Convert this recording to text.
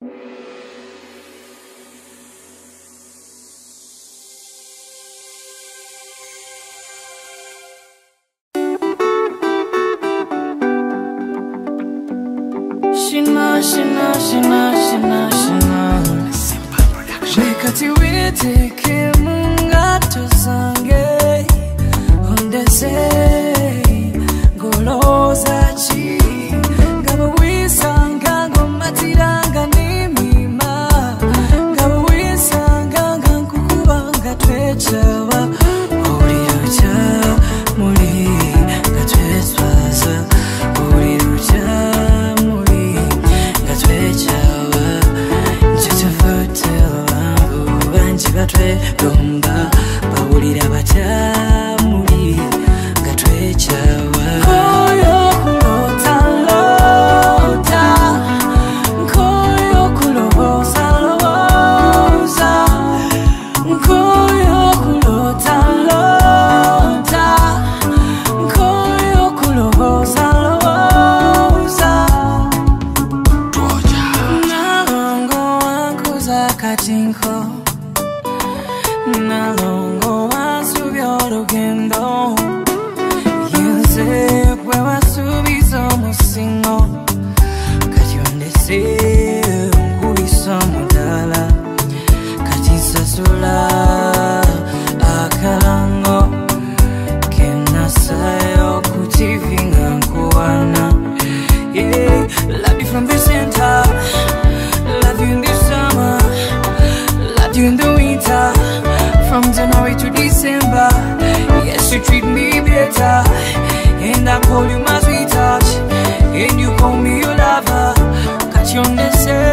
Bekati witeke mungato zange ondese goloza chi ngabo wisanga ngomatiranga nimima ngabo wisanga nkukubanga twechaba urirucha muri gatweswaza urirucha muri gatwechaba Gatwe gomba bawulira batamuli gatwe chawa koyo kulota lota koyo kuloza loza koyo kulota lota koyo kuloza loza toja nango akuza katinko Nalongo wasubyo lugendo Yenze kwe wasubizo musingo Kati ondese nkubiso mudala Kati sasula akalango Kenasayo kutivinga nkuwana Yeah, love you from the center Love you in the summer Love you in the winter From January to December, yes, you treat me better. And I call you my sweetheart, and you call me your lover. Got you on the